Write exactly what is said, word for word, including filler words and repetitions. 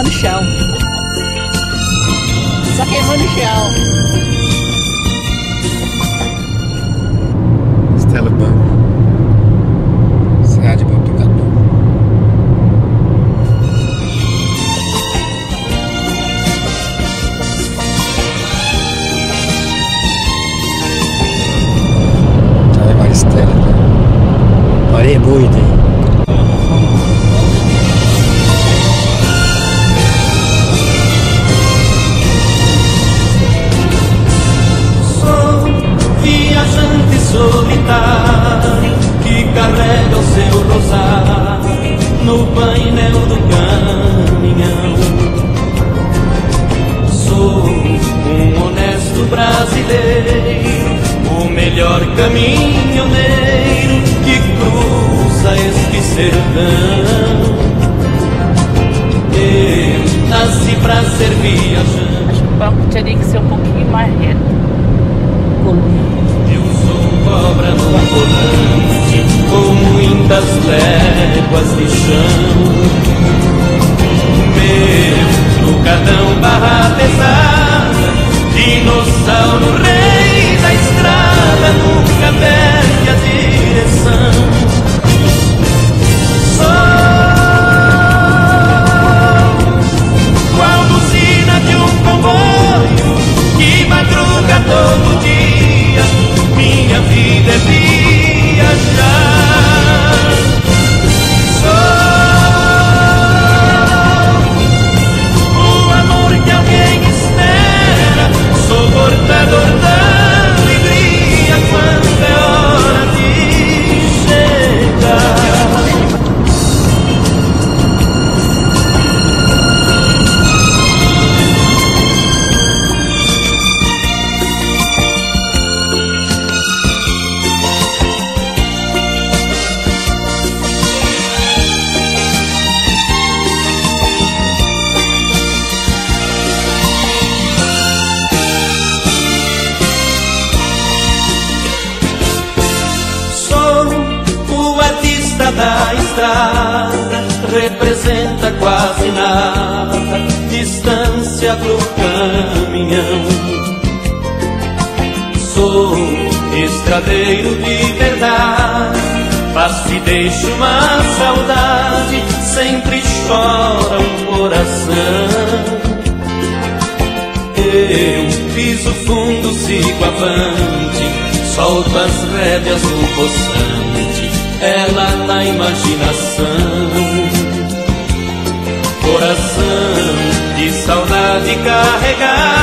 queimando o chão. Só queimando o chão. Stella Banco, Serra de Botucatu. Já levar Stella, né? Areia muito aí. Solitário que carrega o seu rosário no painel do caminhão. Sou um honesto brasileiro, o melhor caminhoneiro que cruza este sertão. Eu nasci pra ser viajante. Acho que o banco teria que ser um pouquinho mais reto. Cobra no volante, com muitas léguas de chão. Meu trucadão barra pesada, dinossauro rei da estrada, nunca perde a direção. Sou qual buzina de um comboio que madruga todo dia. Minha vida é viajar. Sou o amor que alguém espera. Sou portador da alegria quando é hora de chegar. Da estrada representa quase nada, distância pro caminhão. Sou estradeiro de verdade, faço e deixo uma saudade, sempre chora um coração. Eu piso fundo, sigo avante, solto as rédeas do poçante, ela na imaginação. Coração de saudade carregado,